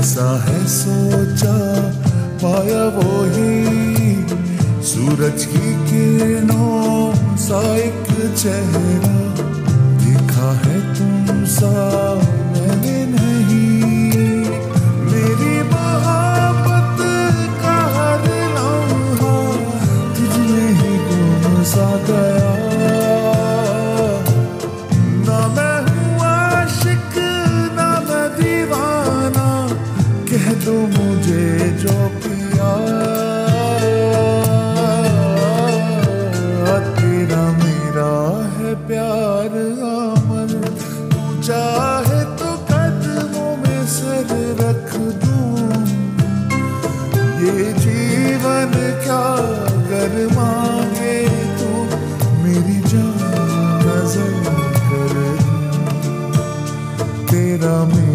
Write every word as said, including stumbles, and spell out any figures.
जैसा है सोचा पाया वो ही, सूरज की किरणों सा एक चेहरा, देखा है तुम सा मैंने नहीं। मेरी मोहब्बत का हर लम्हा तुझ में ही गुम सा गया। ना मैं हूँ आशिक ना मैं दीवाना, कह दो मुझे जो पिया। तेरा मेरा है प्यार अमर, तू चाहे तो कदमों में सर रख दूं। ये जीवन क्या कर मांगे तू, मेरी जान नजर कर दूं। तेरा मेरा